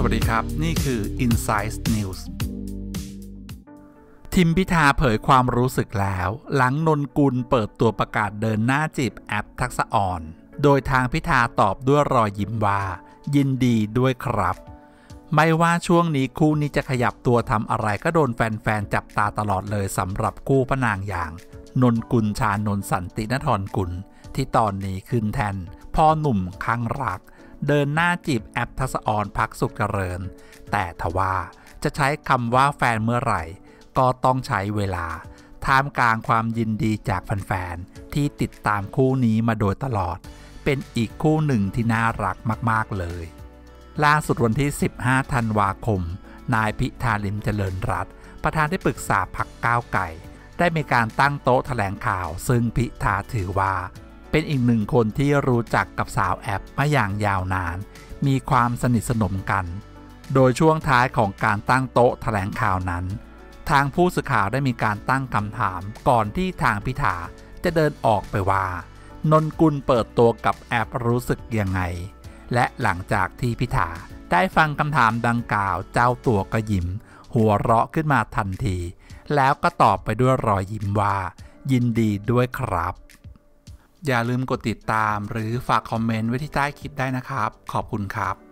วัสดีครับนี่คือ Insights News ทิมพิธาเผยความรู้สึกแล้วหลังนนกุลเปิดตัวประกาศเดินหน้าจีบแอปทักษะอ่อนโดยทางพิธาตอบด้วยรอยยิ้มว่ายินดีด้วยครับไม่ว่าช่วงนี้คู่นี้จะขยับตัวทำอะไรก็โดนแฟนๆจับตาตลอดเลยสำหรับคู่พระนางอย่างนนกุลชานนท์สันตินธรกุลที่ตอนนี้ขึ้นแทนพ่อหนุ่มข้างรักเดินหน้าจีบแอปทักษะอ่อนพักสุขเจริญแต่ทว่าจะใช้คำว่าแฟนเมื่อไหร่ก็ต้องใช้เวลาท่ามกลางความยินดีจากแฟนๆที่ติดตามคู่นี้มาโดยตลอดเป็นอีกคู่หนึ่งที่น่ารักมากๆเลยล่าสุดวันที่15ธันวาคมนายพิธาลิ้มเจริญรัตน์ประธานที่ปรึกษาพรรคก้าวไกลได้มีการตั้งโต๊ะแถลงข่าวซึ่งพิธาถือว่าเป็นอีกหนึ่งคนที่รู้จักกับสาวแอปมาอย่างยาวนานมีความสนิทสนมกันโดยช่วงท้ายของการตั้งโต๊ะแถลงข่าวนั้นทางผู้สื่อข่าวได้มีการตั้งคำถามก่อนที่ทางพิธาจะเดินออกไปว่านนกุลเปิดตัวกับแอปรู้สึกยังไงและหลังจากที่พิธาได้ฟังคำถามดังกล่าวเจ้าตัวก็ยิ้มหัวเราะขึ้นมาทันทีแล้วก็ตอบไปด้วยรอยยิ้มว่ายินดีด้วยครับอย่าลืมกดติดตามหรือฝากคอมเมนต์ไว้ที่ใต้คลิปได้นะครับขอบคุณครับ